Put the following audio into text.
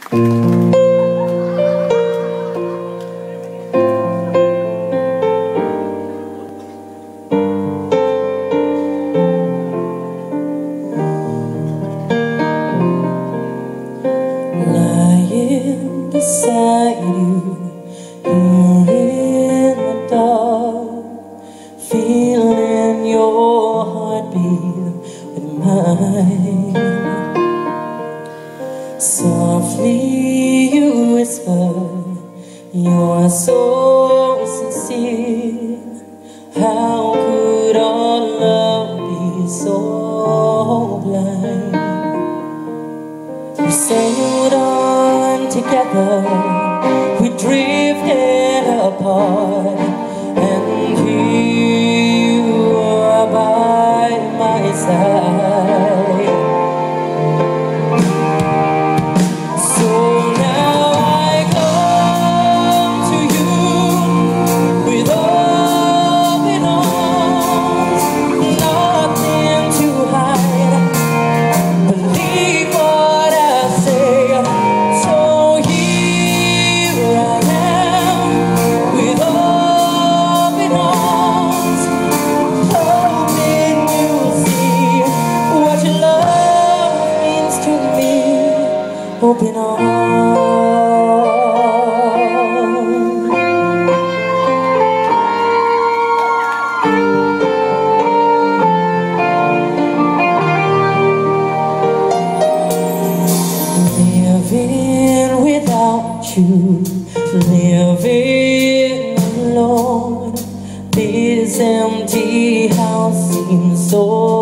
Lying beside you, here in the dark, feeling your heartbeat with mine. Softly you whisper, you're so sincere. How could our love be so blind? We sailed on together, we drifted apart, and here you are by my side. So now I come to you with open arms, nothing to hide. Believe what I say. So here I am with open arms, hoping you'll see what your love means to me. Open arms. Living without you, living alone, this empty house seems so